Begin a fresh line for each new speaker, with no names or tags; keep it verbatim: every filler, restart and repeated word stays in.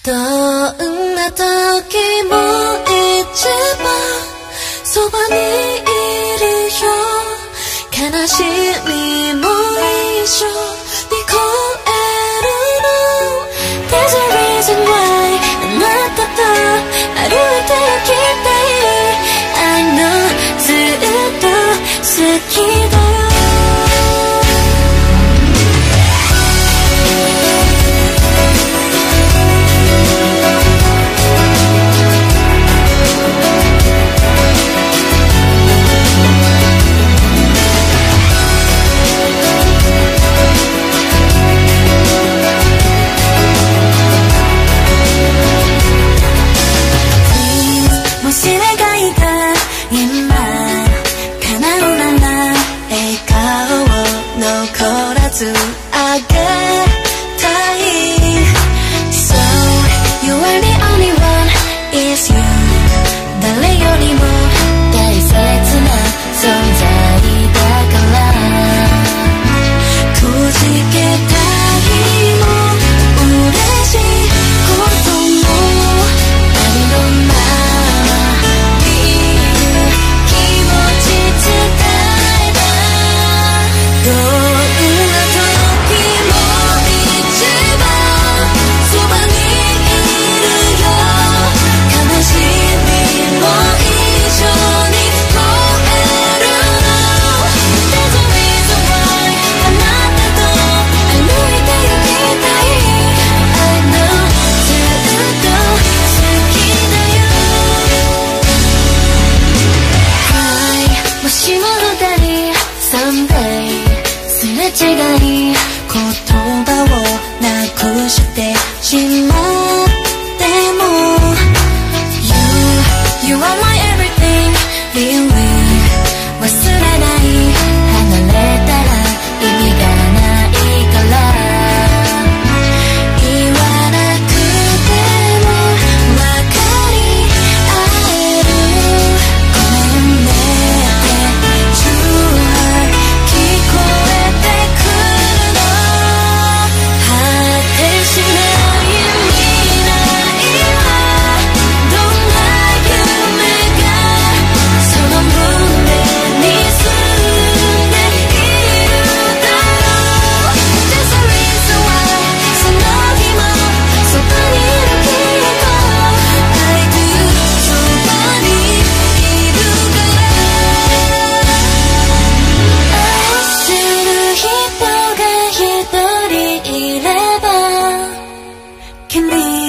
どんな時も一番そばにいるよ。悲しみも一緒に越えるの。 There's a reason why あなたと歩いて行きたい。 I know ずっと好きだよ。あげたい So you are the only one is you 誰よりも大切な存在だからくじけた日も嬉しいこともありのまま見る気持ち伝えた。どう違い言葉をなくしてしまっても You, you are my everything Really 忘れない離れたら意味がないから言わなくても分かり合えるごめんねって You are 聞こえてCan be